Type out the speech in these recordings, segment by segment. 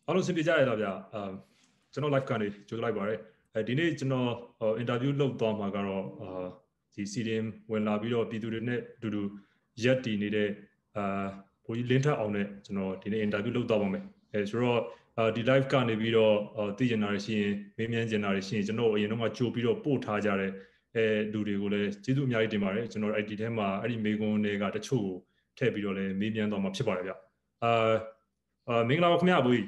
အားလုံးစင်ပြေကြရလားဗျာကျွန်တော် live ကနေကြိုလိုက်ပါတယ်ဒီနေ့ကျွန်တော် interview လုပ်သွားမှာကတော့ဒီ CDM ဝင်လာပြီးတော့ပြည်သူတွေနဲ့အတူတူရက်တည်နေတဲ့ဘိုးကြီးလင်းထက်အောင်နဲ့ကျွန်တော်ဒီနေ့ interview လုပ်သွားပါမယ်ဆိုတော့ဒီ live ကနေပြီးတော့သိကျင်တာတွေရှိရင်မေးမြန်းကျင်တာတွေရှိရင်ကျွန်တော်အရင်တော့ကြိုပြီးတော့ပို့ထားကြတဲ့လူတွေကိုလည်းကျေးဇူးအများကြီးတင်ပါတယ်ကျွန်တော် ID ထဲမှာအဲ့ဒီမေကွန်းတွေကတချို့ကိုထည့်ပြီးတော့လည်းမေးမြန်းသွားမှာဖြစ်ပါတယ်ဗျမင်္ဂလာပါခင်ဗျာဘိုးကြီး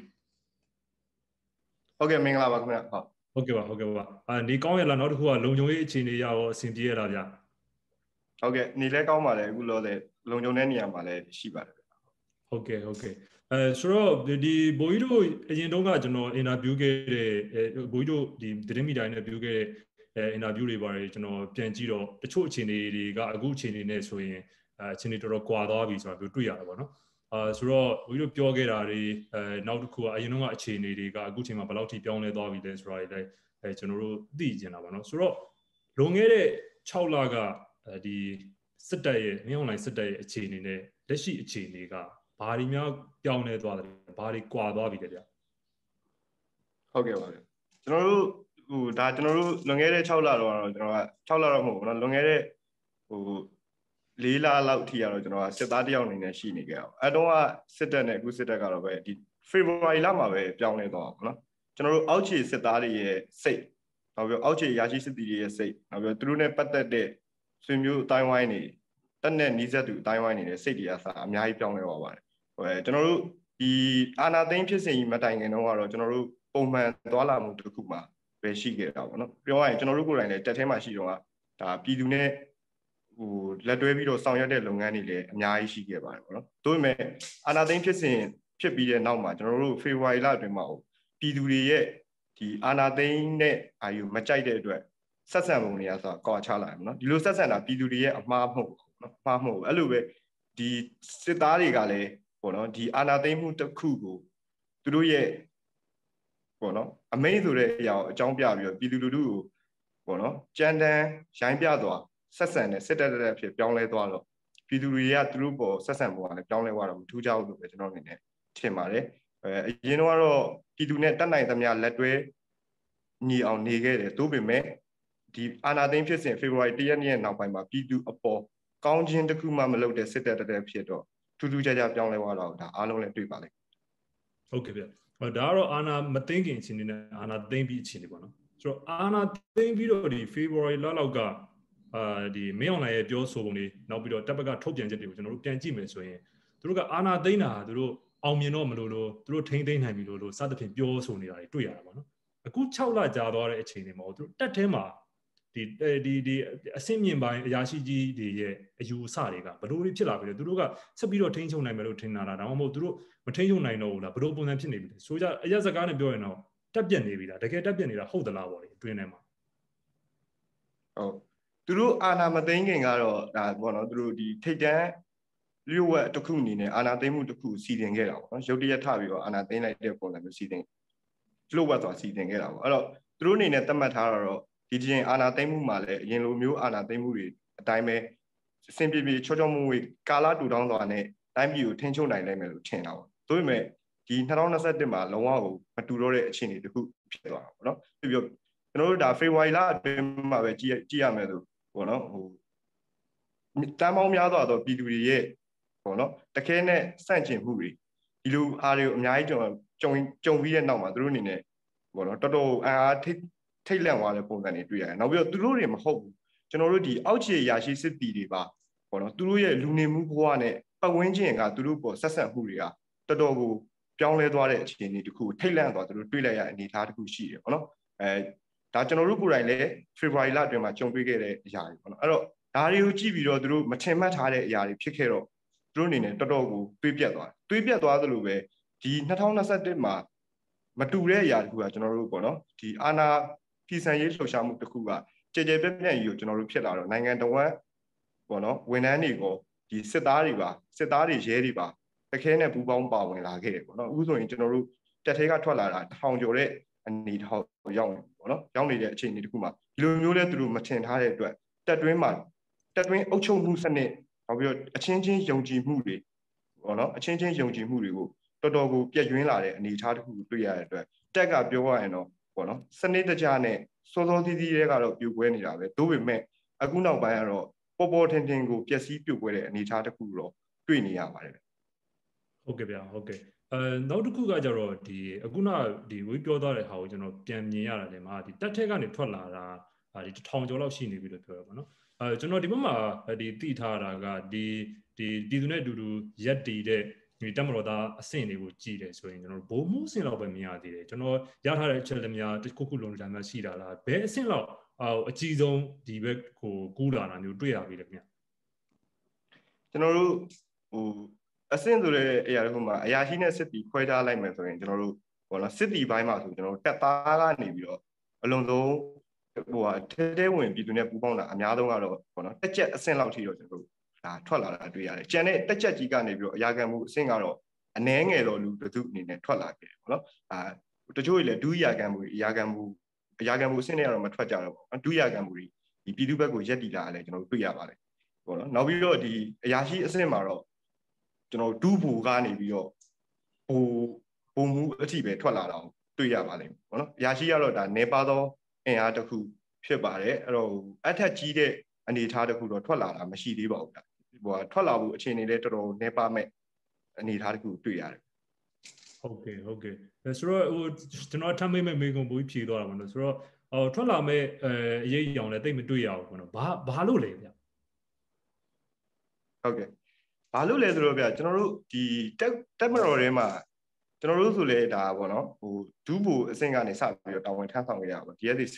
ဟုတ်ကဲ့မင်္ဂလာပါခင်ဗျဟုတ်ကဲ့ပါနေကောင်းရလားနောက်တစ်ခုကလုံခြုံရေးအခြေအနေရောအဆင်ပြေရလားဗျဟုတ်ကဲ့နေလဲကောင်းပါလေအခုလောတဲ့လုံခြုံတဲ့နေရာမှာလည်းရှိပါတယ်ဟုတ်ကဲ့ဆိုတော့ဒီဘိုးကြီးတို့အရင်တုန်းကကျွန်တော်အင်တာဗျူးခဲ့တဲ့ဘိုးကြီးတို့ဒီသတင်းမီဒီယာနဲ့ပြောခဲ့တဲ့အင်တာဗျူးတွေပါတယ်ကျွန်တော်ပြန်ကြည့်တော့တချို့အခြေအနေတွေကအခုအခြေအနေနဲ့ဆိုရင်အခြေအနေတော်တော်ကွာသွားပြီဆိုတာပြောတွေ့ရတာပေါ့နော်ဆိုတော့ဘိုးကြီးတို့ပြောခဲ့တာတွေနောက်တစ်ခုကအရင်တုန်းကအခြေအနေတွေကအခုချိန်မှာဘယ်လောက်ထိပြောင်းလဲသွားပြီလဲဆိုတာတွေလည်းကျွန်တော်တို့သိကျင်တာပေါ့နော်ဆိုတော့လွန်ခဲ့တဲ့6လကဒီစစ်တပ်ရဲ့မင်းအွန်လိုင်းစစ်တပ်ရဲ့အခြေအနေနဲ့လက်ရှိအခြေအနေကဘာတွေများပြောင်းလဲသွားတယ်ဘာတွေကွာသွားပြီလဲဗျဟုတ်ကဲ့ပါကျွန်တော်တို့ဒါကျွန်တော်တို့လွန်ခဲ့တဲ့6လတော့ကျွန်တော်က6လတော့မဟုတ်ဘူးเนาะလွန်ခဲ့တဲ့4လလောက်ထိကတော့ကျွန်တော်ကစစ်သားတယောက်အနေနဲ့ရှိနေကြအောင်အဲတော့စစ်တပ်နဲ့အခုစစ်တပ်ကတော့ပဲဒီ February လမှာပဲပြောင်းလဲသွားအောင်เนาะကျွန်တော်တို့အောက်ခြေစစ်သားတွေရဲ့စိတ်နောက်ပြီးအောက်ခြေရာရှိစစ်တီတွေရဲ့စိတ်နောက်ပြီးသူတို့နဲ့ပတ်သက်တဲ့ဆွေမျိုးအတိုင်းဝိုင်းတွေတက်နဲ့နီးစပ်သူအတိုင်းဝိုင်းနေတဲ့စိတ်တွေအစားအများကြီးပြောင်းလဲသွားပါတယ်ကျွန်တော်တို့ဒီအာနာသိန်းဖြစ်စဉ်ကြီးမတိုင်ခင်တော့ကတော့ကျွန်တော်တို့ပုံမှန်သွားလာမှုတစ်ခုမှပဲရှိခဲ့တာပေါ့နော်ပြောရရင်ကျွန်တော်တို့ကိုယ်တိုင်လည်းတက်ထဲမှာရှိတော့ဒါပြည်သူနဲ့လက်တွဲပြီးတော့ဆောင်ရွက်တဲ့လုပ်ငန်းတွေလည်းအများကြီးရှိခဲ့ပါတယ်ပေါ့နော်ဒါပေမဲ့အာနာသိန်းဖြစ်စဉ်ဖြစ်ပြီးတဲ့နောက်မှာကျွန်တော်တို့ဖေဖော်ဝါရီလအတွင်းမှာပြည်သူတွေရဲ့ဒီအာနာသိန်းနဲ့အာယူမကြိုက်တဲ့အတွက်ဆက်ဆံပုံတွေကဆိုကွာခြားလာတယ်နော်ဒီလိုဆက်ဆံတာပြည်သူတွေရဲ့အမှားမဟုတ်ဘူးနော်အမှားမဟုတ်ဘူးအဲ့လိုပဲဒီစစ်သားတွေကလည်းပေါ့နော်ဒီအာနာသိန်းမှုတစ်ခုကိုသူတို့ရဲ့ပေါ့နော်အမိန့်ဆိုတဲ့အရာကိုအကြောင်းပြပြီးတော့ပြည်သူလူထုကိုပေါ့နော်ကြမ်းတမ်းရိုင်းပြသွားဆက်ဆံတဲ့စစ်တပ်တဲ့ဖြစ်ပြောင်းလဲသွားတော့ပြည်သူတွေကသူတို့ပေါ်ဆက်ဆံပုံကလည်းပြောင်းလဲသွားတော့မထူးခြားဘူးလို့ပဲကျွန်တော်အနေနဲ့ထင်ပါတယ်အရင်တော့ပြည်သူနဲ့တတ်နိုင်သမျှလက်တွဲညီအောင်နေခဲ့တယ်သို့ပေမဲ့ဒီအာဏာသိမ်းဖြစ်စဉ်ဖေဖော်ဝါရီ1ရက်နေ့နောက်ပိုင်းမှာပြည်သူအပေါ်ကောင်းခြင်းတစ်ခုမှမလုပ်တဲ့စစ်တပ်တဲ့ဖြစ်တော့ထူးထူးခြားခြားပြောင်းလဲသွားတော့ဒါအားလုံးလည်းတွေ့ပါလိမ့်ဟုတ်ကဲ့ဗျဒါကတော့အာဏာမသိမ်းခင်အခြေအနေနဲ့အာဏာသိမ်းပြီးအခြေအနေပေါ့နော်ဆိုတော့အာဏာသိမ်းပြီးတော့ဒီဖေဖော်ဝါရီလလောက်ကဒီမင်းအောင်လှိုင်ရဲ့ပြောဆိုပုံတွေနောက်ပြီးတော့တပ်ဘက်ကထုတ်ပြန်ချက်တွေကိုကျွန်တော်တို့ပြန်ကြည့်မယ်ဆိုရင်သူတို့ကအာဏာသိမ်းတာသူတို့အောင်မြင်တော့မလို့လို့သူတို့ထိမ့်သိမ်းနိုင်ပြီလို့စသဖြင့်ပြောဆိုနေတာတွေတွေ့ရတာပေါ့နော်အခု6လကြာသွားတဲ့အခြေအနေမှာသူတို့တက်ထဲမှာဒီအဆင့်မြင့်ပိုင်းအရာရှိကြီးတွေရဲ့အယူအဆတွေကဘယ်လိုဖြစ်လာပြီလဲသူတို့ကဆက်ပြီးတော့ထိန်းချုပ်နိုင်မယ်လို့ထင်တာလားဒါမှမဟုတ်သူတို့မထိန်းချုပ်နိုင်တော့ဘူးလားဘယ်လိုပုံစံဖြစ်နေပြီလဲဆိုကြအရက်စကားနဲ့ပြောရင်တော့တက်ပြက်နေပြီလားတကယ်တက်ပြက်နေတာဟုတ်သလားပေါ့လေအတွင်းထဲမှာဟုတ်သူတို့အာဏာမသိမ်းခင်ကတော့ဒါပေါ့နော်သူတို့ဒီထိတ်တန်းလျှို့ဝှက်တစ်ခုအနေနဲ့အာဏာသိမ်းမှုတစ်ခုစီစဉ်ခဲ့တာပေါ့နော်ရုပ်တရက်ထပြီးတော့အာဏာသိမ်းလိုက်တဲ့ပုံစံမျိုးစီစဉ်လျှို့ဝှက်သွားစီစဉ်ခဲ့တာပေါ့အဲ့တော့သူတို့အနေနဲ့သတ်မှတ်ထားတော့ဒီချိန်အာဏာသိမ်းမှုမှာလည်းအရင်လိုမျိုးအာဏာသိမ်းမှုတွေအတိုင်းပဲအဆင်ပြေပြေချောချောမွေ့မွေ့ကာလတူတောင်းစွာနဲ့တိုင်းပြည်ကိုထိန်းချုပ်နိုင်လိမ့်မယ်လို့ထင်တာပေါ့ဒါပေမဲ့ဒီ2021မှာလုံးဝကိုမတူတော့တဲ့အခြေအနေတစ်ခုဖြစ်သွားတာပေါ့နော်ပြီးတော့ကျွန်တော်တို့ဒါဖေဖော်ဝါရီလအတွင်းမှာပဲကြည့်ရမယ်ဆိုပေါ့နော်တန်းပေါင်းများစွာသောပြည်သူတွေရဲ့ပေါ့နော်တခဲနဲ့စန့်ကျင်မှုတွေဒီလိုအားတွေကိုအများကြီးကြုံပြီးတဲ့နောက်မှာသူတို့အနေနဲ့ပေါ့နော်တော်တော်အားထိတ်လန့်သွားတဲ့ပုံစံတွေတွေ့ရတယ်နောက်ပြီးတော့သူတို့တွေမဟုတ်ဘူးကျွန်တော်တို့ဒီအောက်ခြေရာရှိစစ်တီတွေပါပေါ့နော်သူတို့ရဲ့လူနေမှုဘဝနဲ့ပတ်ဝန်းကျင်ကသူတို့ပေါ်ဆက်ဆက်မှုတွေကတော်တော်ကိုပြောင်းလဲသွားတဲ့အခြေအနေတခုထိတ်လန့်သွားသူတို့တွေ့လိုက်ရအနေအထားတခုရှိတယ်ပေါ့နော်ဒါကျွန်တော်တို့ကိုယ်တိုင်လည်းဖေဖော်ဝါရီလအတွင်းမှာကြုံတွေ့ခဲ့တဲ့အရာတွေပေါ့နော်အဲ့တော့ဒါတွေကိုကြည့်ပြီးတော့သူတို့မထင်မှတ်ထားတဲ့အရာတွေဖြစ်ခဲ့တော့သူတို့အနေနဲ့တော်တော်ကိုတွေးပြတ်သွားသလိုပဲဒီ2021မှာမတူတဲ့အရာတခုကကျွန်တော်တို့ပေါ့နော်ဒီအာဏာပြည်ဆန်ရေးလှုပ်ရှားမှုတစ်ခုကကြဲကြဲပြန့်ပြန့်ကြီးကိုကျွန်တော်တို့ဖြစ်လာတော့နိုင်ငံတော်ပေါ့နော်ဝန်ထမ်းတွေကိုဒီစစ်သားတွေရဲတွေပါတခဲနဲ့ပူးပေါင်းပါဝင်လာခဲ့တယ်ပေါ့နော်အခုဆိုရင်ကျွန်တော်တို့တက်သေးကထွက်လာတာ1000ကျော်တဲ့အနေထောင်ရောက်နေပေါ့နော်ရောက်နေတဲ့အခြေအနေတခုမှာဒီလိုမျိုးလဲသူတို့မထင်ထားတဲ့အတွက်တက်တွင်းအုပ်ချုပ်မှုစနစ်နောက်ပြီးတော့အချင်းချင်းယုံကြည်မှုတွေပေါ့နော်အချင်းချင်းယုံကြည်မှုတွေကိုတော်တော်ကိုပြည့်ကျွင်းလာတဲ့အနေအထားတစ်ခုတွေ့ရတဲ့အတွက်တက်ကပြောရရင်တော့ပေါ့နော်စနစ်တကျနဲ့စောစောစီးစီးတွေကတော့ပြိုကွဲနေတာပဲတို့ပေမဲ့အခုနောက်ပိုင်းကတော့ပေါ်ပေါ်ထင်ထင်ကိုပျက်စီးပြိုကွဲတဲ့အနေအထားတစ်ခုတော့တွေ့နေရပါတယ်ဟုတ်ကဲ့ဗျာဟုတ်ကဲ့နောက်တစ်ခုကကြတော့ဒီအခုနဒီဝေးပြောသွားတဲ့ဟာကိုကျွန်တော်ပြန်မြင်ရတာလေမှာဒီတက်ထက်ကနေထွက်လာတာဒီ1000ကျော်လောက်ရှိနေပြီလို့ပြောရပါတော့ကျွန်တော်ဒီဘက်မှာဒီသိထားတာကဒီပြည်သူနဲ့အတူတူရက်တည်တဲ့ဒီတက်မတော်သားအဆင့်တွေကိုကြည်တယ်ဆိုရင်ကျွန်တော်ဘိုးမှုအဆင့်လောက်ပဲမြင်ရသေးတယ်ကျွန်တော်ရထားတဲ့အချက်လက်များတစ်ခုခုလုံးတန်းများရှိတာလားဘယ်အဆင့်လောက်အကြီးဆုံးဒီဘက်ကိုကူးလာတာမျိုးတွေ့ရပြီလေခင်ဗျကျွန်တော်တို့ဟိုအဆင့်ဆိုတဲ့အရာတစ်ခုမှာအရာရှိနဲ့စစ်တီခွဲခြားလိုက်မယ်ဆိုရင်ကျွန်တော်တို့ဘောနော်စစ်တီဘိုင်းမှာဆိုကျွန်တော်တို့တက်သားကနေပြီးတော့အလုံးစုံထဲဝင်ပြည်သူနဲ့ပူးပေါင်းတာအများဆုံးကတော့ဘောနော်တက်ချက်အဆင့်လောက်ထိတော့ကျွန်တော်တို့ဒါထွက်လာတာတွေ့ရတယ်။ကျန်တဲ့တက်ချက်ကြီးကနေပြီးတော့အရာခံမှုအဆင့်ကတော့အနည်းငယ်တော့လူတစ်စုအနေနဲ့ထွက်လာခဲ့တယ်ဘောနော်တချို့တွေလည်းဒုအရာခံမှုအရာခံမှုအဆင့်တွေကတော့မထွက်ကြတော့ဘူးဒုအရာခံမှုတွေဒီပြည်သူဘက်ကိုရက်တီလာတယ်ကျွန်တော်တို့တွေ့ရပါတယ်ဘောနော်နောက်ပြီးတော့ဒီအရာရှိအဆင့်မှာတော့ကျွန်တော်ဒုဘူကနေပြီးတော့ဘုံမှုအထိပဲထွက်လာတာကိုတွေ့ရပါလိမ့်မယ်ဘောနော်အရာရှိကတော့ဒါနေပါသောအင်အားတစ်ခုဖြစ်ပါတယ်အဲ့တော့အထက်ကြီးတဲ့အနေအထားတစ်ခုတော့ထွက်လာတာမရှိသေးပါဘူးဗျထွက်လာဖို့အခြေအနေလေးတော်တော်နေပါမဲ့အနေအထားတစ်ခုတွေ့ရတယ်ဟုတ်ကဲ့ဆိုတော့ဟိုကျွန်တော်ထမ်းမိမဲ့မေကွန်ဘူးဖြေသွားတာပေါ့နော်ဆိုတော့ထွက်လာမဲ့အရေးအယောင်လည်းတိတ်မတွေ့ရဘူးပေါ့နော်ဘာလို့လဲဗျဟုတ်ကဲ့ဘာလို့လဲဆိုတော့ဗျကျွန်တော်တို့ဒီတက်မတော်ထဲမှာကျွန်တော်တို့ဆိုလဲဒါပေါ့နော်ဟိုဒူးဘူအဆင့်ကနေစပြီးတော့တာဝန်ထမ်းဆောင်ကြရပါဒီရက်ဒီ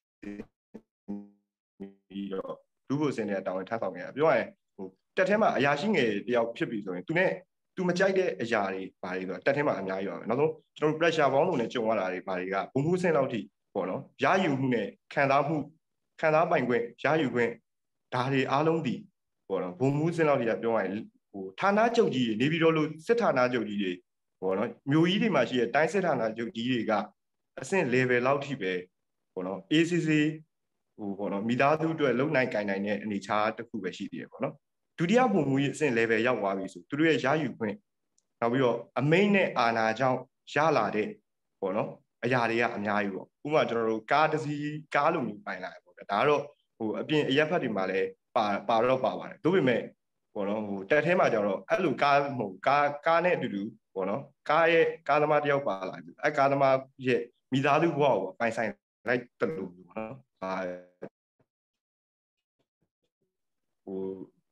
ပြီးတော့ဒူးဘူအဆင့်နဲ့တာဝန်ထမ်းဆောင်ကြရပြောရရင်ဟိုတက်ထဲမှာအရာရှိငယ်တယောက်ဖြစ်ပြီဆိုရင်သူမကြိုက်တဲ့အရာတွေဘာတွေဆိုတော့တက်ထဲမှာအများကြီးပါပဲနောက်ဆုံးကျွန်တော်တို့ pressure ပေါင်းလို့လည်းကြုံရတာတွေဘာတွေကဘုံမှုအဆင့်လောက်ထိပေါ့နော်ရယူမှုနဲ့ခံစားပိုင်ခွင့်ရယူခွင့်ဒါတွေအားလုံးဒီပေါ့နော်ဘုံမှုအဆင့်လောက်ထိကပြောရရင်ဟိုဌာနချုပ်ကြီးတွေနေပြည်တော်လို့စစ်ဌာနချုပ်ကြီးတွေပေါ့နော်မြို့ကြီးတွေမှာရှိတဲ့တိုင်းစစ်ဌာနချုပ်ကြီးတွေကအဆင့် level လောက်ထိပဲပေါ့နော် ACC ဟိုပေါ့နော်မိသားစုအတွက်လုံနိုင်ကင်နိုင်တဲ့အနေအထားတစ်ခုပဲရှိသေးတယ်ပေါ့နော်ဒုတိယပုံမှုရေးအဆင့် level ရောက်သွားပြီဆိုသူတို့ရဲ့ရယူခွင့်နောက်ပြီးတော့အမိန့်နဲ့အာဏာကြောင့်ရလာတဲ့ပေါ့နော်အရာတွေကအများကြီးပေါ့ဥပမာကျွန်တော်တို့ကားတစ်စီးကားလိုမျိုးပိုင်လာတယ်ပေါ့ဒါကတော့ဟိုအပြင်အရက်ဖက်တွေမှာလည်းပါပါတယ်ဒါပေမဲ့ပေါ့နော်ဟိုတက်ထဲမှာကျတော့အဲ့လိုကားနဲ့အတူတူပေါ့နော်ကားသမားတယောက်ပါလာပြီအဲ့ကားသမားရဲ့မိသားစုဘဝကိုပိုင်ဆိုင်လိုက်တယ်လို့ပေါ့နော်ဟို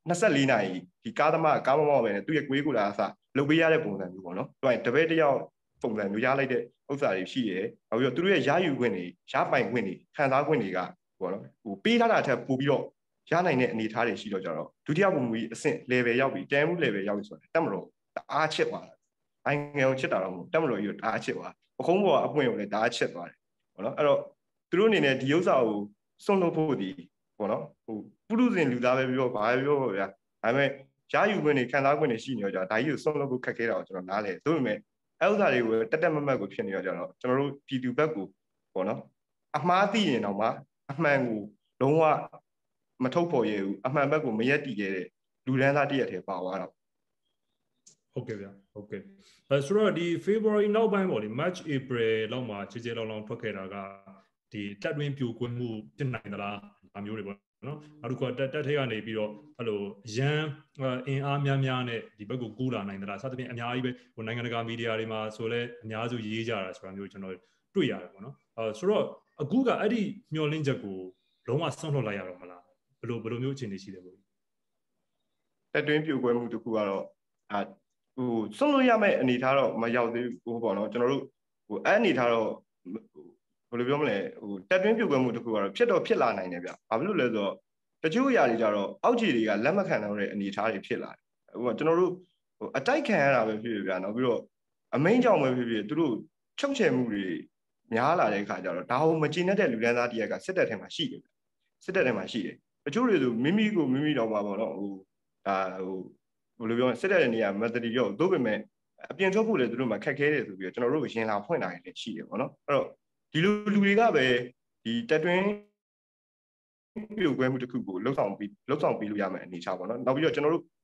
24နာရီဒီကားသမားကားမမောက်ပဲနဲ့သူ့ရဲ့ကွေးကိုလာအစလုပ်ပေးရတဲ့ပုံစံမျိုးပေါ့နော်သူကတပည့်တယောက်ပုံစံမျိုးရလိုက်တဲ့ဥစ္စာတွေရှိတယ်နောက်ပြီးတော့သူတို့ရဲ့ရယူခွင့်တွေရပိုင်ခွင့်တွေခံစားခွင့်တွေကပေါ့နော်ဟိုပေးထားတာထက်ပိုပြီးတော့ရနိုင်တဲ့အနေအထားတွေရှိတော့ကြတော့ဒုတိယပုံမူကြီးအဆင့် level ရောက်ပြီတန်မှု level ရောက်ပြီဆိုတော့တက်မလို့အားချစ်သွားတယ်အိုင်ငယ်ကိုချစ်တာတော့မဟုတ်တက်မလို့ကြီးကိုအားချစ်သွားပခုံးပေါ်ကအပွင့်ကိုလည်းအားချစ်သွားတယ်ပေါ့နော်အဲ့တော့သူတို့အနေနဲ့ဒီဥစ္စာကိုစွန့်လွတ်ဖို့ဒီပေါ့နော်ဟိုပုရုဇဉ်လူသားပဲပြောဘာပဲပြောပါဗျာဒါပေမဲ့ရယူခွင့်တွေခံစားခွင့်တွေရှိနေတော့ကြဒါကြီးကိုစွန့်လွတ်ဖို့ခက်ခဲတာကိုကျွန်တော်နားလဲဒါပေမဲ့အဲ့ဥစ္စာတွေကိုတက်မတ်ကိုဖြစ်နေတော့ကြတော့ကျွန်တော်တို့ပြည်သူဘက်ကိုပေါ့နော်အမှားသိရင်တော့မှအမှန်ကိုလုံးဝမထုတ်ဖော်ရဘူးအမှန်ဘက်ကိုမရက်တည်ခဲ့တဲ့လူဒန်းသားတရက်ထဲပါသွားတော့ဟုတ်ကဲ့ဗျာဟုတ်ကဲ့ဆိုတော့ဒီ February နောက်ပိုင်းပေါ့လေ March April လောက်မှာခြေခြေလောင်ထွက်ခဲ့တာကဒီတက်တွင်းပြိုကွင်းမှုဖြစ်နိုင်သလားအမျိုးတွေပေါ့နော်နောက်တစ်ခုကတက်ထဲကနေပြီးတော့အဲ့လိုရန်အင်အားများနဲ့ဒီဘက်ကိုကူးလာနိုင်သလားစသဖြင့်အများကြီးပဲဟိုနိုင်ငံတကာမီဒီယာတွေမှာဆိုလဲအများစုရေးကြတာဆိုတာမျိုးကျွန်တော်တွေ့ရတယ်ပေါ့နော်ဆိုတော့အခုကအဲ့ဒီမျောလင့်ချက်ကိုလုံးဝဆွန့်လွတ်လိုက်ရတော့မလားဘယ်လိုမျိုးအခြေအနေရှိတယ်ပေါ့တက်တွင်းပြိုကွဲမှုတစ်ခုကတော့ဟိုဆွန့်လွတ်ရမယ့်အနေထားတော့မရောက်သေးဘူးပေါ့နော်ကျွန်တော်တို့ဟိုအဲ့အနေထားတော့ဘယ်လိုပြောမလဲဟိုတက်တွင်းပြိုကွဲမှုတစ်ခုကတော့ဖြစ်လာနိုင်တယ်ဗျဘာဖြစ်လို့လဲဆိုတော့တချို့အရာတွေကြတော့အောက်ခြေတွေကလက်မခံတော့တဲ့အနေအထားတွေဖြစ်လာတယ်ဟိုကျွန်တော်တို့ဟိုအတိုက်ခံရတာပဲဖြစ်ဖြစ်ဗျာနောက်ပြီးတော့အမိန့်ကြောင့်ပဲဖြစ်ဖြစ်သူတို့ချုပ်ချယ်မှုတွေများလာတဲ့အခါကျတော့ဒါဟုမကျေနပ်တဲ့လူဒန်းသားတရက်ကစစ်တပ်ထဲမှာရှိတယ်စစ်တပ်ထဲမှာရှိတယ်တချို့တွေဆိုမိမိတော့ပါပေါ့နော်ဟိုဘယ်လိုပြောလဲစစ်တဲ့နေရာမတတိရောတို့ပေမဲ့အပြင်ထုတ်ဖို့လည်းသူတို့မှခက်ခဲတယ်ဆိုပြီးတော့ကျွန်တော်တို့ရင်လာဖွင့်လာရင်လည်းရှိတယ်ပေါ့နော်အဲ့တော့ဒီလူတွေကပဲဒီတက်တွင်းပြိုကွဲမှုတစ်ခုကိုလှုပ်ဆောင်ပြီးလို့ရမယ်အနေချပေါ့နော်နောက်ပြီးတော့ကျွန်တော်တို့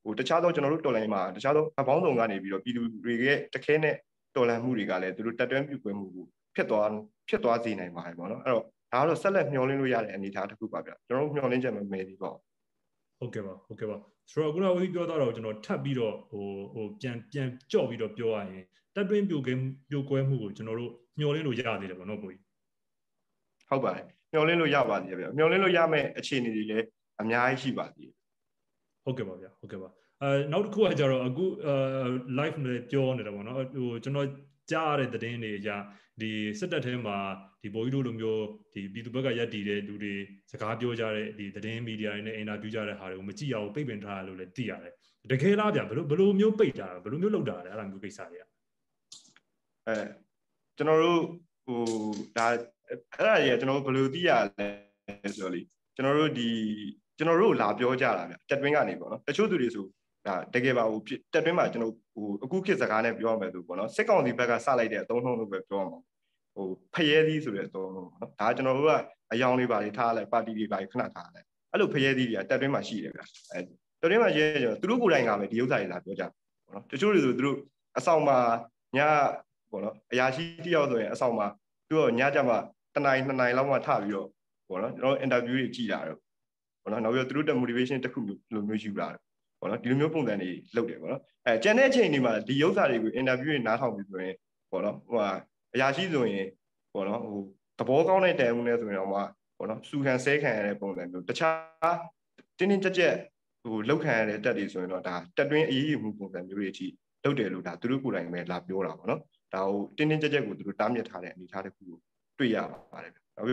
တခြားသောကျွန်တော်တို့တော်လှန်ရေးမှာတခြားသောအပေါင်းစုံကနေပြီးတော့ပြည်သူတွေရဲ့တခဲနဲ့တော်လှန်မှုတွေကလည်းသူတို့တက်တွန်းပြုကွယ်မှုကိုဖြစ်သွားစေနိုင်ပါတယ်ပေါ့နော်အဲ့တော့ဒါကတော့ဆက်လက်မျှော်လင့်လို့ရတဲ့အနေအထားတစ်ခုပါဗျကျွန်တော်တို့မျှော်လင့်ချက်မမေ့သေးပါဘူးဟုတ်ကဲ့ပါဆိုတော့ခုနကဦးပြောတော့ကျွန်တော်ထပ်ပြီးတော့ပြန်ကြော့ပြီးတော့ပြောရရင်တက်တွင်းပြိုကွဲမှုကိုကျွန်တော်တို့မျှော်လင့်လို့ရသေးတယ်ပေါ့နော်ကိုကြီးဟုတ်ပါတယ်မျှော်လင့်လို့ရပါသေးတယ်ဗျမျှော်လင့်လို့ရမယ့်အခြေအနေတွေလည်းအများကြီးရှိပါသေးတယ်ဟုတ်ကဲ့ပါဗျဟုတ်ကဲ့ပါနောက်တစ်ခုကကြတော့အခု live နဲ့ပြောနေတာပေါ့နော်ကျွန်တော်ကြားရတဲ့သတင်းတွေအရဒီစစ်တပ်ထဲမှာဒီဗိုလ်ကြီးတို့လိုမျိုးဒီပြည်သူဘက်ကရက်တည်တဲ့လူတွေစကားပြောကြတဲ့ဒီသတင်းမီဒီယာတွေနဲ့အင်တာဗျူးကြတဲ့ဟာတွေကိုမကြည့်ရဘူးပိတ်ပင်ထားရလို့လည်းသိရတယ်တကယ်လားဗျဘယ်လိုမျိုးပိတ်တာဘယ်လိုမျိုးလုပ်တာလဲအဲ့လိုမျိုးကိစ္စတွေကကျွန်တော်တို့ဒါအဲ့ဒါကြီးကျွန်တော်တို့ဘယ်လိုသိရလဲဆိုတော့လေကျွန်တော်တို့လာပြောကြတာဗျတက်တွင်းကနေပေါ့နော်တချို့သူတွေဆိုဒါတကယ်ပါတက်တွင်းမှာကျွန်တော်အခုခေတ်စကားနဲ့ပြောရမယ်ဆိုပေါ့နော်စစ်ကောင်စီဘက်ကစလိုက်တဲ့အသုံးနှုန်းလို့ပဲပြောရမှာဖရဲသီးဆိုတဲ့အသုံးနှုန်းပေါ့နော်ဒါကျွန်တော်တို့ကအယောင်လေးပါလေးထားလိုက်ပါတီတွေပါခဏထားလိုက်အဲ့လိုဖရဲသီးတွေကတက်တွင်းမှာရှိတယ်ဗျတက်တွင်းမှာရှိရင်ကျွန်တော်သူတို့ကိုယ်တိုင်ကပဲဒီဥစ္စာတွေလာပြောကြပေါ့နော်တချို့တွေဆိုသူတို့အဆောင်မှာညပေါ့နော်အရာရှိတယောက်ဆိုရင်အဆောင်မှာသူတို့ညကြမှာတနိုင်2နိုင်လောက်မှထပြီးတော့ပေါ့နော်ကျွန်တော် interview တွေကြည့်တာတော့ပေါ့နော်နောက်ပြီးတော့သူတို့ motivation တစ်ခုလိုမျိုးယူလာတယ်ပေါ့နော်ဒီလိုမျိုးပုံစံတွေလုပ်တယ်ပေါ့နော်ကျန်တဲ့အချိန်တွေမှာဒီဥစ္စာတွေကို interview တွေနားထောင်ပြီးဆိုရင်ပေါ့နော်အရာရှိဆိုရင်ပေါ့နော်သဘောကောင်းတဲ့တိုင်ဦးနဲ့ဆိုရင်တော့ပေါ့နော်စုခံဆဲခံရတဲ့ပုံစံမျိုးတခြားတင်းကြပ်လောက်ခံရတဲ့တက်တွေဆိုရင်တော့ဒါတက်တွင်းအရေးယူမှုပုံစံမျိုးတွေအထိလုပ်တယ်လို့ဒါသူတို့ကိုယ်တိုင်ပဲလာပြောတာပေါ့နော်ဒါကိုတင်းကြပ်ကိုသူတို့တားမြစ်ထားတဲ့အနေအထားတစ်ခုကိုတွေ့ရပါတယ်ဗျကျွန်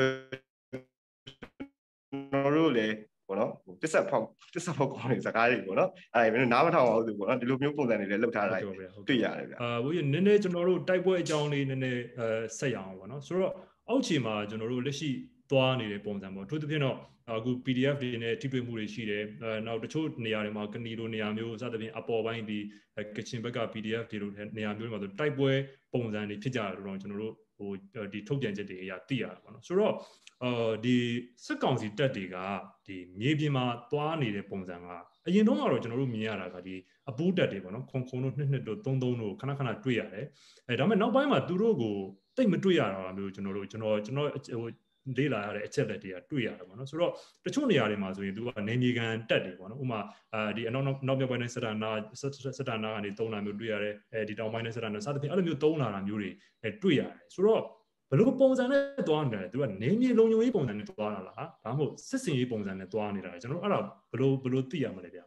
တော်တို့လည်းပေါ့နော်တစ္ဆက်ဖောက်ကောင်းတဲ့စကားတွေပေါ့နော်အဲ့ဒါနားမထောင်အောင်ဆိုပေါ့နော်ဒီလိုမျိုးပုံစံတွေလည်းလုပ်ထားတာတွေ့ရတယ်ဗျဘိုးကြီးနည်းနည်းကျွန်တော်တို့တိုက်ပွဲအကြောင်းလေးနည်းနည်းဆက်ရအောင်ပေါ့နော်ဆိုတော့အောက်ခြေမှာကျွန်တော်တို့လက်ရှိသွားနေတဲ့ပုံစံပေါ့အထူးသဖြင့်တော့အခု PDF တွေနဲ့ထိတွေ့မှုတွေရှိတယ်နောက်တချို့နေရာတွေမှာကဏီလိုနေရာမျိုးစသဖြင့်အပေါ်ပိုင်းဒီကချင်ဘက်က PDF တွေလိုနေရာမျိုးတွေမှာဆိုတိုက်ပွဲပုံစံတွေဖြစ်ကြတယ်တော့ကျွန်တော်တို့ဒီထုတ်ပြန်ချက်တွေအရာသိရတာပေါ့နော်ဆိုတော့ဒီစစ်ကောင်စီတပ်တွေကဒီမြေပြင်မှာသွားနေတဲ့ပုံစံကအရင်တော့ကတော့ကျွန်တော်တို့မြင်ရတာကဒီအပူးတက်တွေပေါ့နော်ခုံတို့နှစ်တို့33တို့ခဏတွေ့ရတယ်ဒါပေမဲ့နောက်ပိုင်းမှာသူတို့ကိုတိတ်မတွေ့ရတာမျိုးကျွန်တော်လေ့လာရတဲ့အချက်လက်တွေကတွေ့ရတယ်ပေါ့နော်ဆိုတော့တချို့နေရာတွေမှာဆိုရင်သူကနေမြေကန်တက်တယ်ပေါ့နော်ဥပမာဒီအနောက်မြောက်ပိုင်းနဲ့စတာနာကနေတုံးလာမျိုးတွေ့ရတယ်ဒီတောင်ပိုင်းနဲ့စတာနာစသဖြင့်အဲ့လိုမျိုးတုံးလာတာမျိုးတွေတွေ့ရတယ်ဆိုတော့ဘယ်လိုပုံစံနဲ့သွားနေတယ်သူကနေမြေလုံခြုံရေးပုံစံနဲ့သွားတာလားဒါမှမဟုတ်စစ်စင်ရေးပုံစံနဲ့သွားနေတာလေကျွန်တော်အဲ့ဒါဘယ်လိုသိရမလဲဗျ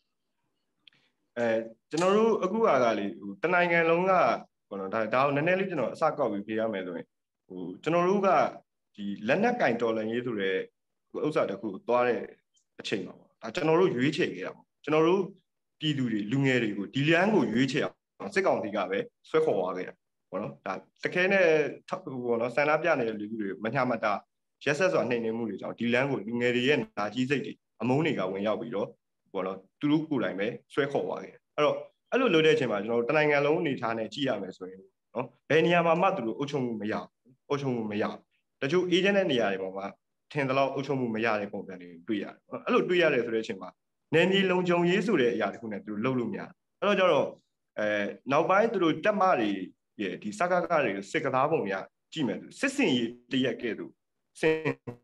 ကျွန်တော်တို့အခုကလေတနိုင်ငံလုံးကပေါ့နော်ဒါကိုနည်းနည်းလေးကျွန်တော်အစကောက်ပြီးဖြေရမယ်ဆိုရင်ကျွန်တော်တို့ကဒီလက်နက်ကင်တော်လှန်ရေးဆိုတဲ့ဥစ္စာတစ်ခုသွားတဲ့အချိန်မှာပေါ့ဒါကျွန်တော်တို့ရွေးချယ်ခဲ့တာပေါ့ကျွန်တော်တို့ပြည်သူတွေလူငယ်တွေကိုဒီလမ်းကိုရွေးချယ်အောင်စစ်ကောင်စီကပဲဆွဲခေါ်သွားခဲ့တာပေါ့နော်ဒါတခဲနဲ့ပေါ့နော်ဆန္ဒပြနေတဲ့လူတွေမညမတာရက်ဆက်စွာနှိမ်နှင်းမှုတွေကြောင့်ဒီလမ်းကိုလူငယ်တွေရဲ့နာကြီးစိတ်တွေအမုန်းတွေကဝင်ရောက်ပြီးတော့ပေါ့နော်သူတို့ကိုယ်တိုင်ပဲဆွဲခေါ်သွားခဲ့အဲ့တော့အဲ့လိုလုပ်တဲ့အချိန်မှာကျွန်တော်တို့တနိုင်ငံလုံးအနေထားနဲ့ကြည့်ရမယ်ဆိုရင်နော်ဘယ်နေရာမှာမှသူတို့အုပ်ချုပ်မှုမရတချို့ agent တဲ့နေရာတွေမှာထင်သလောက်အုပ်ချုပ်မှုမရတဲ့ပုံစံတွေတွေ့ရတယ်နော်အဲ့လိုတွေ့ရတယ်ဆိုတဲ့အချိန်မှာနယ်မြေလုံခြုံရေးဆိုတဲ့အရာတစ်ခုနဲ့သူတို့လုပ်လို့မရအဲ့တော့ကျတော့နောက်ပိုင်းသူတို့တက်မတွေရဲ့ဒီစကားတွေစစ်ကစားပုံရကြည့်မယ်စစ်စင်ရေးတရက်ကဲ့သို့စင်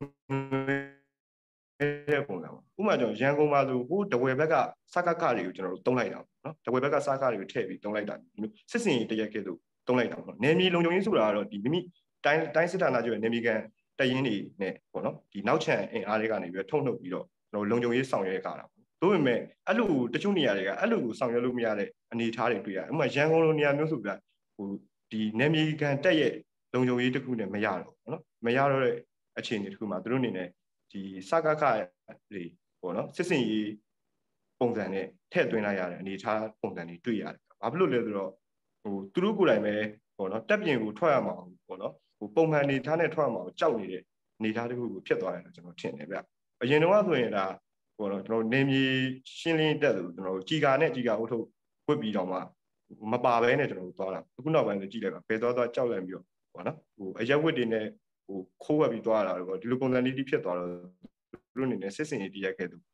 တဲ့ပုံစံပေါ့ဥပမာကျွန်တော်ရန်ကုန်မှာဆိုဟိုတဝယ်ဘက်ကစကားတွေကိုကျွန်တော်တို့တုံးလိုက်တာပေါ့နော်တဝယ်ဘက်ကစကားတွေကိုထည့်ပြီးတုံးလိုက်တာစစ်စင်ရေးတရက်ကဲ့သို့တုံးလိုက်တာပေါ့နယ်မြေလုံခြုံရေးဆိုတာကတော့ဒီမိမိတိုင်းစစ်ဌာနချုပ်ရဲ့နယ်မြေကန်တရင်တွေနဲ့ပေါ့နော်ဒီနောက်ချန်အင်အားတွေကနေပြီးထုတ်နှုတ်ပြီးတော့ကျွန်တော်လုံခြုံရေးဆောင်ရွက်ကြတာပေါ့ဒါပေမဲ့အဲ့လိုတချို့နေရာတွေကအဲ့လိုကိုဆောင်ရွက်လို့မရတဲ့အနေအထားတွေတွေ့ရတယ်ဥပမာရန်ကုန်လိုနေရာမျိုးဆိုပြဒီနယ်မြေကန်တက်ရဲ့လုံခြုံရေးတစ်ခုနဲ့မရတော့ဘူးနော်မရတော့တဲ့အခြေအနေတစ်ခုမှာသူတို့အနေနဲ့ဒီစကားတွေပေါ့နော်စစ်စင်ရေးပုံစံနဲ့ထည့်သွင်းလိုက်ရတဲ့အနေအထားပုံစံတွေတွေ့ရတယ်ဘာဖြစ်လို့လဲဆိုတော့သူတို့ကိုယ်တိုင်ပဲပေါ့နော်တက်ပြင်ကိုထွက်ရမှာပေါ့နော်ပုံမှန်အနေထားနဲ့ထွက်ရမှာကြောက်နေတဲ့အနေထားတစ်ခုကိုဖြစ်သွားတယ်လို့ကျွန်တော်ထင်တယ်ဗျအရင်တော့ဆိုရင်ဒါပေါ့နော်ကျွန်တော်နေမြေရှင်းလင်းတက်လို့ကျွန်တော်ကြီးကာနဲ့ကြီးကာအုပ်ထုတ်ဝတ်ပြီးတော့မှမပါဘဲနဲ့ကျွန်တော်သွားတာအခုနောက်ပိုင်းဆိုကြည့်လိုက်ပါဘယ်သွားကြောက်လန့်ပြီးတော့ပေါ့နော်အရက်ဝတ်တွေနဲ့ခိုးဝက်ပြီးသွားတာတော့ဒီလိုပုံစံလေးဖြစ်သွားတော့သူတို့အနေနဲ့စစ်စင်ရေးတရက်ခဲ့သူ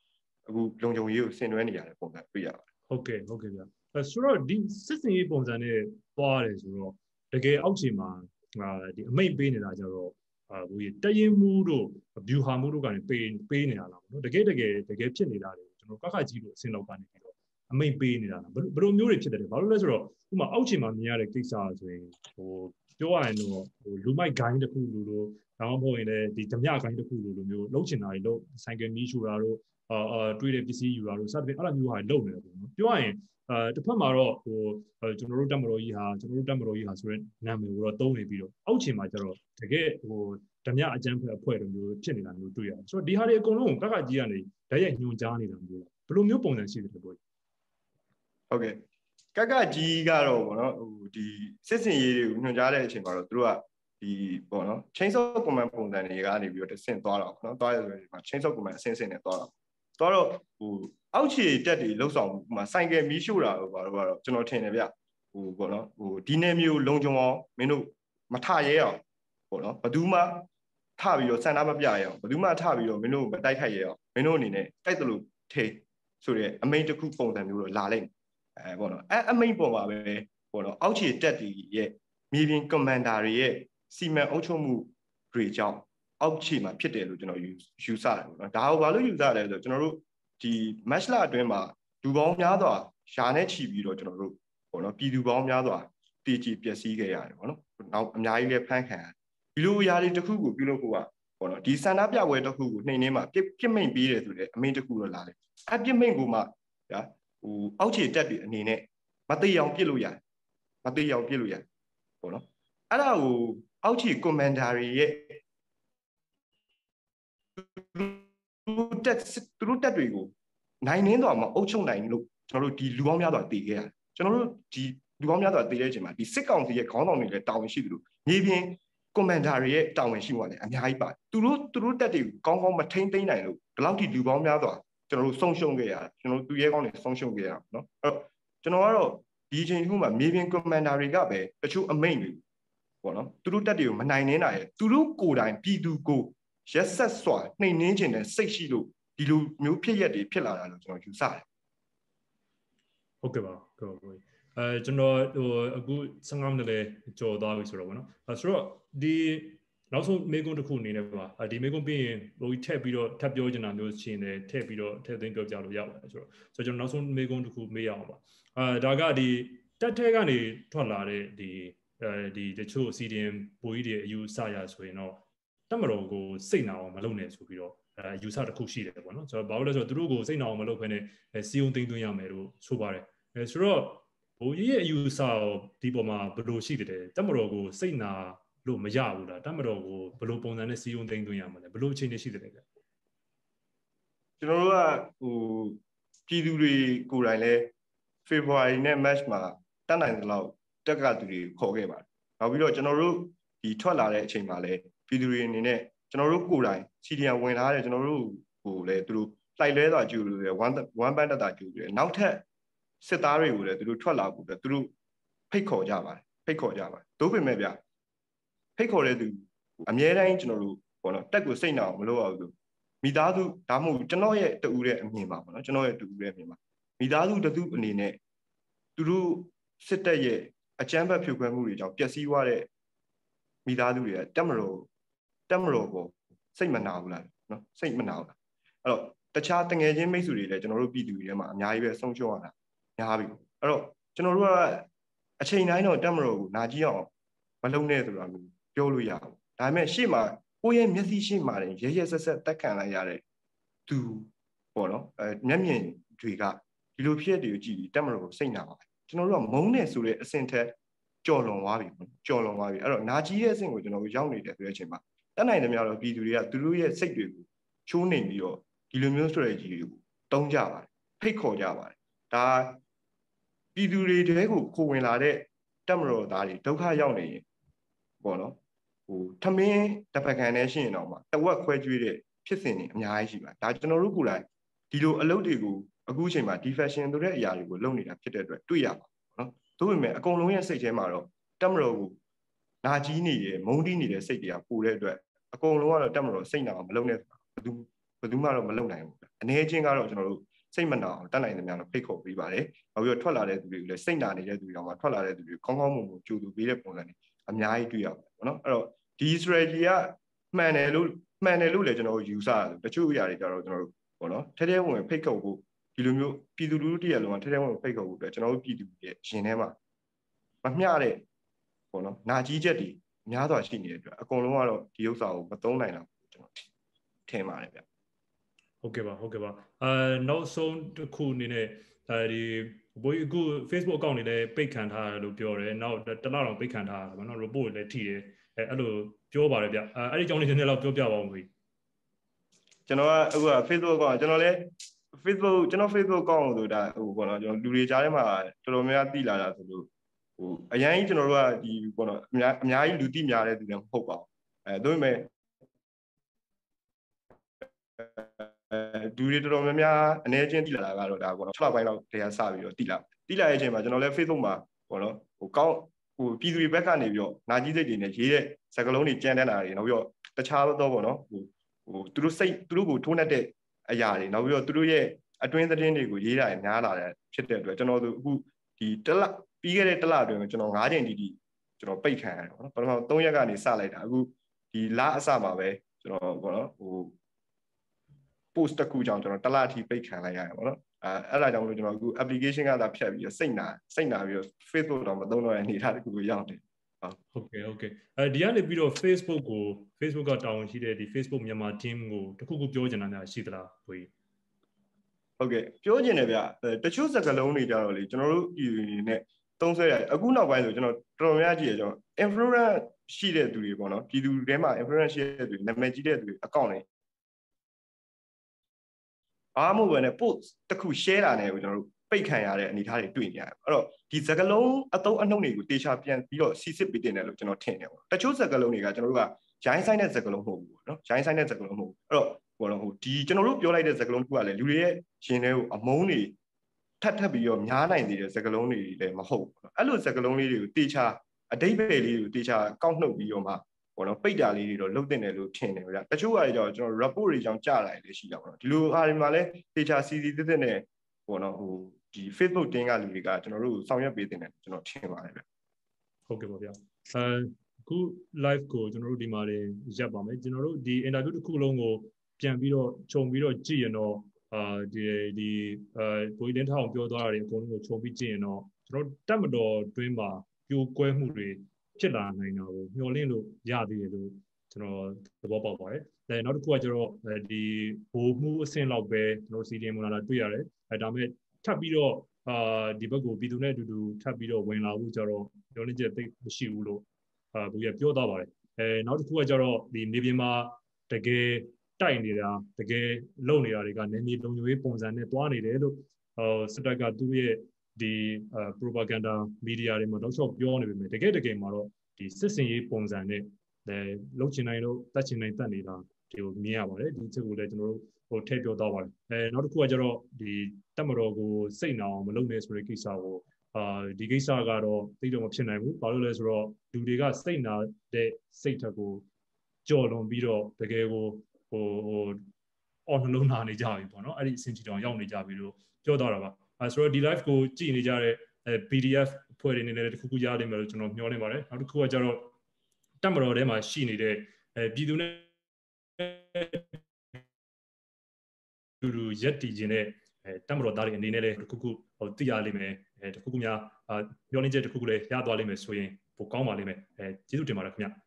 အခုလုံခြုံရေးကိုဆင်နွှဲနေရတဲ့ပုံစံတွေ့ရပါတယ်ဟုတ်ကဲ့ဗျဆိုတော့ဒီစစ်စင်ရေးပုံစံနဲ့သွားရတယ်ဆိုတော့တကယ်အောက်ခြေမှာဒီအမိတ်ပေးနေတာကြတော့ဟိုတရင်မှုတို့ view ဟာမှုတို့ကနေပေးနေတာလားနော်တကယ်ဖြစ်နေတာလေကျွန်တော်ကခကြီးလို့အစင်လောက်ကနေပြီးတော့အမိတ်ပေးနေတာလားဘယ်လိုမျိုးတွေဖြစ်တယ်ဘာလို့လဲဆိုတော့ဥပမာအောက်ခြေမှာမြင်ရတဲ့ကိစ္စဆိုရင်ဟိုပြောရရင်တော့ဟိုလူမိုက်ဂိုင်းတစ်ခုလူလို့ဒါမှမဟုတ်ရင်လည်းဒီဓမြဂိုင်းတစ်ခုလူလိုမျိုးလှုပ်ချင်တာတွေလို့ဆိုင်ကယ်မီးရှူတာတို့တွေးတဲ့ပစ္စည်းယူတာတို့စသဖြင့်အဲ့လိုမျိုးဟာလုပ်နေတယ်ပေါ့နော်ပြောရရင်တစ်ဖက်မှာတော့ဟိုကျွန်တော်တို့တက်မတော်ကြီးဟာဆိုတဲ့နာမည်ကိုတော့သုံးနေပြီးတော့အောက်ခြေမှာကျတော့တကယ်ဟိုဓမြအကျန်းဖက်အဖွဲ့လိုမျိုးဖြစ်နေတာမျိုးတွေ့ရတယ်ဆိုတော့ဒီဟာတွေအကုန်လုံးကိုကကြီးကနေဓာတ်ရိုက်ညွှန်ကြားနေတာမျိုးဘယ်လိုမျိုးပုံစံရှိတယ်လို့ပြောဟုတ်ကဲ့ကကြီးကတော့ဗောနော်ဟိုဒီစစ်စင်ရေးတွေကိုညွှန်ကြားတဲ့အချိန်မှာတော့သူတို့ကဒီဗောနော် chain of command ပုံစံတွေကနေပြီးတော့တဆင့်သွားတော့နော်သွားရဆိုရင်ဒီမှာ chain of command အဆင့်နဲ့သွားတော့ဟိုအောက်ခြေတက်တွေလှုပ်ဆောင်မှုမှာဆိုင်ကယ်မီးရှို့တာတော့ဘာလို့ကတော့ကျွန်တော်ထင်တယ်ဗျဟိုဗောနော်ဟိုဒီနယ်မျိုးလုံခြုံအောင်မင်းတို့မထရဲအောင်ဗောနော်ဘယ်သူမှထပြီးတော့စံနာမပြရအောင်ဘယ်သူမှထပြီးတော့မင်းတို့မတိုက်ခိုက်ရအောင်မင်းတို့အနေနဲ့တိုက်တယ်လို့ထိဆိုတဲ့အမိန့်တစ်ခုပုံစံမျိုးတော့လာလိမ့်မယ်ပေါ့နော်အမိန့်ပေါ်မှာပဲပေါ့နော်အောက်ခြေတက်တွေရဲ့မြေပြင်ကွန်မန်ဒါတွေရဲ့စီမံအုပ်ချုပ်မှုတွေကြောင့်အောက်ခြေမှာဖြစ်တယ်လို့ကျွန်တော်ယူဆတယ်ပေါ့နော်ဒါကိုဘာလို့ယူဆလဲဆိုတော့ကျွန်တော်တို့ဒီ match လာအတွင်းမှာလူပေါင်းများစွာရှာနဲ့ချီပြီးတော့ကျွန်တော်တို့ပေါ့နော်ပြည်သူပေါင်းများစွာတည်ကြည်ပျက်စီးခဲ့ရတယ်ပေါ့နော်နောက်အများကြီးလည်းဖမ်းခံရတယ်ဒီလိုအရာတွေတစ်ခုကိုပြုလုပ်ဖို့ကပေါ့နော်ဒီစန္ဒပြပွဲတစ်ခုကိုနှိမ်နှင်းမှာပြစ်မိန်ပေးတယ်ဆိုတဲ့အမိန့်တစ်ခုတော့လာတယ်အပြစ်မိန်ကိုမှဗျာဟိုအောက်ခြေတက်တွေအနေနဲ့မသိအောင်ပြစ်လို့ရတယ်ပေါ့နော်အဲ့ဒါကိုအောက်ခြေကွန်မန်ဒါတွေရဲ့သူတို့တက်တွေကိုနိုင်နှင်းတော်မှာအုပ်ချုပ်နိုင်လို့ကျွန်တော်တို့ဒီလူပေါင်းများစွာတည်ခဲ့ရတယ်ကျွန်တော်တို့ဒီလူပေါင်းများစွာတည်တဲ့အချိန်မှာဒီစစ်ကောင်စီရဲ့ခေါင်းဆောင်တွေလည်းတာဝန်ရှိတယ်လို့မြေပြင်ကွန်မန်ဒါတွေရဲ့တာဝန်ရှိမှုကလည်းအများကြီးပါတယ်သူတို့တက်တွေကိုကောင်းကောင်းမထိန်းသိမ်းနိုင်လို့ဒီလောက်ထိလူပေါင်းများစွာကျွန်တော်တို့ဆုံးရှုံးခဲ့ရတယ်ကျွန်တော်တို့သူရဲကောင်းတွေဆုံးရှုံးခဲ့ရအောင်နော်အဲ့တော့ကျွန်တော်ကတော့ဒီအချိန်ခုမှာမြေပြင်ကွန်မန်ဒါတွေကပဲတချို့အမိန့်တွေပေါ့နော်သူတို့တက်တွေကိုမနိုင်နှင်းနိုင်ရဲ့သူတို့ကိုယ်တိုင်ပြည်သူကိုရက်ဆက်စွာနှိမ်နှင်းခြင်းနဲ့စိတ်ရှိလို့ဒီလိုမျိုးဖြစ်ရက်တွေဖြစ်လာတာလို့ကျွန်တော်ယူဆတယ်ဟုတ်ကဲ့ပါကျွန်တော်ဟိုအခု15မိနစ်လဲကြော်သွားပြီဆိုတော့ဗောနော်ဆိုတော့ဒီနောက်ဆုံးမေကွန်းတစ်ခုအနေနဲ့ပါဒီမေကွန်းပြီးရင်ဟိုထည့်ပြီးတော့ထပ်ပြောချင်တာမျိုးရှင်းတယ်ထည့်ပြီးတော့ထည့်သိမ်းပြောပြလို့ရပါတယ်ဆိုတော့ကျွန်တော်နောက်ဆုံးမေကွန်းတစ်ခုမေးရအောင်ပါဒါကဒီတက်ထဲကနေထွက်လာတဲ့ဒီတချို့ CDM ပိုကြီးတွေအယူဆရဆိုရင်တော့တက်မတော်ကိုစိတ်နာအောင်မလုပ်နဲ့ဆိုပြီးတော့ယူဆတစ်ခုရှိတယ်ပေါ့နော်ဆိုတော့ဘာလို့လဲဆိုတော့သူတို့ကိုစိတ်နာအောင်မလုပ်ဘဲနဲ့စီယုံသိမ်းသွင်းရမယ်လို့ဆိုပါတယ်ဆိုတော့ဘိုးကြီးရဲ့အယူဆဒီပေါ်မှာဘယ်လိုရှိတယ်တက်မတော်ကိုစိတ်နာလို့မရဘူးလားတက်မတော်ကိုဘယ်လိုပုံစံနဲ့စီယုံသိမ်းသွင်းရမလဲဘယ်လိုအခြေအနေရှိတယ်လဲကျွန်တော်တို့ကဟိုပြည်သူတွေကိုယ်တိုင်လဲ February နဲ့ March မှာတက်နိုင်သလောက်တက်ကသူတွေခေါ်ခဲ့ပါတယ်နောက်ပြီးတော့ကျွန်တော်တို့ဒီထွက်လာတဲ့အချိန်မှာလဲပြည်သူတွေအနေနဲ့ကျွန်တော်တို့ကိုယ်တိုင် CDM ဝင်လာတဲ့ကျွန်တော်တို့ဟိုလဲသူတို့လိုက်လဲတာကျူလို့one band တက်တာကျူလို့နောက်ထပ်စစ်သားတွေကိုလည်းသူတို့ထွက်လာဖို့သူတို့ဖိတ်ခေါ်ကြပါတယ်သို့ပေမဲ့ဗျဖိတ်ခေါ်တဲ့သူအများတိုင်းကျွန်တော်တို့ပေါ့နော်တက်ကိုစိတ်နာအောင်မလုပ်ရဘူးမိသားစုဒါမှမဟုတ်ကျွန်တော်ရဲ့တူတဲ့အမြင်ပါပေါ့နော်ကျွန်တော်ရဲ့တူတဲ့အမြင်ပါမိသားစုတစုအနေနဲ့သူတို့စစ်တပ်ရဲ့အကြမ်းဖက်ဖြိုခွဲမှုတွေကြောင့်ပျက်စီးသွားတဲ့မိသားစုတွေကတက်မတော်ကိုစိတ်မနာဘူးလားနော်စိတ်မနာဘူးလားအဲ့တော့တခြားတငယ်ချင်းမိတ်ဆွေတွေလည်းကျွန်တော်တို့ပြည်သူတွေထဲမှာအများကြီးပဲဆုံးရှုံးရတာများပြီအဲ့တော့ကျွန်တော်တို့ကအချိန်တိုင်းတော့တက်မတော်ကိုနာကြီးအောင်မလုံးနဲ့ဆိုတာမျိုးပြောလို့ရအောင်ဒါပေမဲ့ရှေ့မှာကိုယ့်ရဲ့မျက်စိရှေ့မှာရဲဆက်ဆက်တက်ခံလိုက်ရတဲ့သူပေါ့နော်မျက်မြင်တွေကဒီလိုဖြစ်တွေကိုကြည့်ပြီးတက်မတော်ကိုစိတ်နာပါကျွန်တော်တို့ကမုန်းတယ်ဆိုတဲ့အဆင့်ထက်ကြော်လွန်သွားပြီအဲ့တော့နာကြီးတဲ့အဆင့်ကိုကျွန်တော်တို့ရောက်နေတယ်ဆိုတဲ့အချိန်မှာတက်နိုင်တယ်များတော့ပြည်သူတွေကသူတို့ရဲ့စိတ်တွေကိုချိုးနှိမ်ပြီးတော့ဒီလိုမျိုး strategy တွေကိုတုံးကြပါတယ်ဖိတ်ခေါ်ကြပါတယ်ဒါပြည်သူတွေတဲကိုခိုဝင်လာတဲ့တက်မတော်သားတွေဒုက္ခရောက်နေရင်ပေါ့နော်ဟိုထမင်းတစ်ဖက်ခံနဲ့ရှိရင်တော့မှတဝက်ခွဲကျွေးတဲ့ဖြစ်စဉ်တွေအများကြီးရှိပါတယ်ဒါကျွန်တော်တို့ကိုယ်တိုင်ဒီလိုအလုပ်တွေကိုအခုအချိန်မှာ defection ဆိုတဲ့အရာတွေကိုလုပ်နေတာဖြစ်တဲ့အတွက်တွေ့ရပါနော်သို့ပေမဲ့အကုန်လုံးရဲ့စိတ်ထဲမှာတော့တက်မတော်ကိုနာကြီးနေတယ်မုန်းတီးနေတဲ့စိတ်တွေကပိုတဲ့အတွက်အကုန်လုံးကတော့တက်မတော်စိတ်နာမလုံးနဲ့ဘယ်သူမှတော့မလုပ်နိုင်ဘူးအနေချင်းကတော့ကျွန်တော်တို့စိတ်မနာအောင်တတ်နိုင်တဲ့များတော့ဖိတ်ခေါ်ပေးပါတယ်နောက်ပြီးတော့ထွက်လာတဲ့သူတွေကိုလည်းစိတ်နာနေတဲ့သူတွေတော့မှထွက်လာတဲ့သူတွေကောင်းကောင်းမွန်မွန်ကြိုတူပေးတဲ့ပုံစံတွေအများကြီးတွေ့ရပါတယ်ပေါ့နော်အဲ့တော့ဒီ strategy ကမှန်တယ်လို့လည်းကျွန်တော်တို့ယူဆရတယ်တချို့အရာတွေကြတော့ကျွန်တော်တို့ပေါ့နော်ထဲထဲဝင်ဖိတ်ခေါ်ဖို့ဒီလိုမျိုးပြည်သူလူထုတရက်လုံးကထဲထဲဝင်ဖိတ်ခေါ်ဖို့အတွက်ကျွန်တော်တို့ပြည်သူရဲ့ရှင်ထဲမှာမမျှတဲ့ပေါ့နော်နာကြီးချက်တွေများစွာရှိနေတဲ့အတွက်အကုန်လုံးကတော့ဒီဥစ္စာကိုမသုံးနိုင်တော့ဘူးကျွန်တော်ထင်ပါတယ်ဗျဟုတ်ကဲ့ပါနောက်ဆုံးတစ်ခုအနေနဲ့ဒီဘိုးအခု Facebook account တွေလည်းပိတ်ခံထားတယ်လို့ပြောတယ်နောက်တစ်လတော့ပိတ်ခံထားတာပေါ့နော် report လည်းထိတယ်အဲ့လိုပြောပါတယ်ဗျအဲ့ဒီအကြောင်းလေးနည်းနည်းတော့ပြောပြပါဦးခင်ကျွန်တော်ကအခုက Facebook account ကျွန်တော်လည်း Facebook ကျွန်တော် Facebook account ဆိုတာဟိုပေါ့နော်ကျွန်တော်လူတွေကြားထဲမှာတော်တော်များများသိလာတာဆိုလို့ဟိုအရင်ကျွန်တော်တို့ကဒီပေါ့နော်အများကြီးလူသိများတဲ့သူတွေမဟုတ်ပါဘူးဒါပေမဲ့ဒူတွေတော်တော်များများအနေချင်းတိလာတာကတော့ဒါပေါ့နော်6လပိုင်းလောက်တည်းကစပြီးတော့တိလာတဲ့အချိန်မှာကျွန်တော်လည်း Facebook မှာပေါ့နော်ဟိုကောင်းဟိုပြည်သူတွေဘက်ကနေပြီးတော့နာကြီးစိတ်တွေနဲ့ရေးတဲ့စကားလုံးတွေကြမ်းတမ်းတာတွေနောက်ပြီးတော့တခြားသောပေါ့နော်ဟိုသူတို့ကိုထိုးနှက်တဲ့အရာတွေနောက်ပြီးတော့သူတို့ရဲ့အတွင်းသတင်းတွေကိုရေးတာများလာတဲ့ဖြစ်တဲ့အတွက်ကျွန်တော်တို့အခုဒီပြီးခဲ့တဲ့တစ်လအတွင်းမှာကျွန်တော်9ချိန်တီကျွန်တော်ပိတ်ခံရတယ်ပေါ့နော်ပထမ3ရက်ကနေစလိုက်တာအခုဒီလအစမှာပဲကျွန်တော်ပေါ့နော်ဟိုpost တစ်ခုကြောင့်ကျွန်တော်တစ်လအထိပိတ်ခံလိုက်ရတယ်ပေါ့နော်အဲ့ဒါကြောင့်မလို့ကျွန်တော်အခု application ကသာဖြတ်ပြီးတော့စိတ်နာပြီးတော့ Facebook တော့မသုံးတော့တဲ့အနေအထားတစ်ခုကိုရောက်တယ်ဟုတ်ကဲ့ဒီကနေပြီးတော့ Facebook ကတာဝန်ရှိတဲ့ဒီ Facebook မြန်မာ team ကိုတခုခုပြောချင်တာများရှိသလားဘွေဟုတ်ကဲ့ပြောချင်တယ်ဗျတချို့စကားလုံးတွေကြတော့လေကျွန်တော်တို့ပြည်သူတွေနဲ့သုံးဆွဲရတယ်အခုနောက်ပိုင်းဆိုကျွန်တော်တော်တော်များကြည့်ရကျွန်တော် influence ရှိတဲ့သူတွေပေါ့နော်ပြည်သူတွေမှာ influence ရှိတဲ့သူတွေနာမည်ကြီးတဲ့သူတွေ account တွေအားမဟုတ်ပဲနဲ့ post တစ်ခု share တာနဲ့ကိုကျွန်တော်တို့ပိတ်ခံရတဲ့အနေအထားတွေတွေ့နေရတယ်အဲ့တော့ဒီစကားလုံးအသုံးအနှုန်းတွေကိုတေချာပြန်ပြီးတော့စီစစ်ပေးတင်တယ်လို့ကျွန်တော်ထင်တယ်ပေါ့တချို့စကားလုံးတွေကကျွန်တော်တို့ကရိုင်းဆိုင်တဲ့စကားလုံးမဟုတ်ဘူးပေါ့နော်ရိုင်းဆိုင်တဲ့စကားလုံးမဟုတ်ဘူးအဲ့တော့ဘောလုံးဟိုဒီကျွန်တော်တို့ပြောလိုက်တဲ့စကားလုံးတစ်ခုကလည်းလူတွေရဲ့ရှင်တွေကိုအမုန်းတွေထပ်ပြီးတော့များနိုင်သေးတဲ့စကားလုံးတွေလည်းမဟုတ်ဘူးပေါ့အဲ့လိုစကားလုံးလေးတွေကိုတေချာအတိတ်ပဲလေးတွေကိုတေချာကောက်နှုတ်ပြီးတော့မှပေါ့နော်ပိတ်တာလေးတွေတော့လုတ်တင်တယ်လို့ထင်တယ်ဗျာတချို့ဟာတွေကြောင့်ကျွန်တော် report တွေကြောင့်ကြားလာတယ်လည်းရှိတာပေါ့နော်ဒီလိုအားတွေမှာလည်းတေချာစီစီတက်တက်နဲ့ပေါ့နော်ဟိုဒီ Facebook တင်းကလူတွေကကျွန်တော်တို့ဆောင်ရွက်ပေးတင်တယ်ကျွန်တော်ထင်ပါတယ်ဗျဟုတ်ကဲ့ပါဗျာအခု live ကိုကျွန်တော်တို့ဒီမှာရပ်ပါမယ်ကျွန်တော်တို့ဒီ interview တစ်ခုလုံးကိုပြန်ပြီးတော့ခြုံပြီးတော့ကြည့်ရင်တော့ဒီဘိုးတင်းထောင်ပြောသွားတာတွေအကုန်လုံးကိုခြုံပြီးကြည့်ရင်တော့ကျွန်တော်တက်မတော်တွင်းမှာပြိုကွဲမှုတွေဖြစ်လာနိုင်တာကိုမျှော်လင့်လို့ရသေးတယ်လို့ကျွန်တော်သဘောပေါက်ပါတယ်နောက်တစ်ခုကကျတော့ဒီဘိုးမှုအဆင့်လောက်ပဲကျွန်တော်စီဒီမွန်လာတွေ့ရတယ်ဒါပေမဲ့ထပ်ပြီးတော့ဒီဘက်ကိုပြည်သူနဲ့အတူတူထပ်ပြီးတော့ဝင်လာဖို့ကြတော့မျှော်လင့်ချက်သိမရှိဘူးလို့ဘိုးရပြောသွားပါတယ်နောက်တစ်ခုကကျတော့ဒီနေပြည်မှာတကယ်တိုက်နေတာတကယ်လုံနေတာတွေကနယ်မြေလုံခြုံရေးပုံစံနဲ့တွားနေတယ်လို့စစ်တပ်ကသူ့ရဲ့ဒီ propaganda media တွေမှာတော့ဆော့ပြောနေပေမဲ့တကယ်မှာတော့ဒီစစ်စင်ရေးပုံစံနဲ့လှုပ်ချင်နိုင်လို့တတ်ချင်နိုင်တတ်နေတာဒီကိုမြင်ရပါတယ်ဒီချက်ကိုလည်းကျွန်တော်တို့ဟိုထည့်ပြောသွားပါတယ်နောက်တစ်ခုကကျတော့ဒီတက်မတော်ကိုစိတ်နာအောင်မလုပ်နဲ့ဆိုတဲ့ကိစ္စကိုဒီကိစ္စကတော့သိတော့မဖြစ်နိုင်ဘူးဘာလို့လဲဆိုတော့လူတွေကစိတ်နာတဲ့စိတ်ထက်ကိုကြော်လွန်ပြီးတော့တကယ်ကိုအော်နှလုံးနာနေကြပြီပေါ့နော်အဲ့ဒီအဆင့်ကြီးတောင်ရောက်နေကြပြီလို့ပြောသွားတာပါဆိုတော့ဒီ live ကိုကြည့်နေကြတဲ့PDF ဖွဲ့တွေနေလည်းတစ်ခုခုရားလိမ့်မယ်လို့ကျွန်တော်မျှော်လင့်ပါတယ်နောက်တစ်ခုကကျတော့တက်မတော်ထဲမှာရှိနေတဲ့ပြည်သူနဲ့လူရက်တည်ခြင်းနဲ့တက်မတော်သားတွေအနေနဲ့လည်းတစ်ခုခုသိရလိမ့်မယ်တစ်ခုခုများမျှော်လင့်ချက်တစ်ခုခုလည်းရသွားလိမ့်မယ်ဆိုရင်ပိုကောင်းပါလိမ့်မယ်ကျေးဇူးတင်ပါတယ်ခင်ဗျ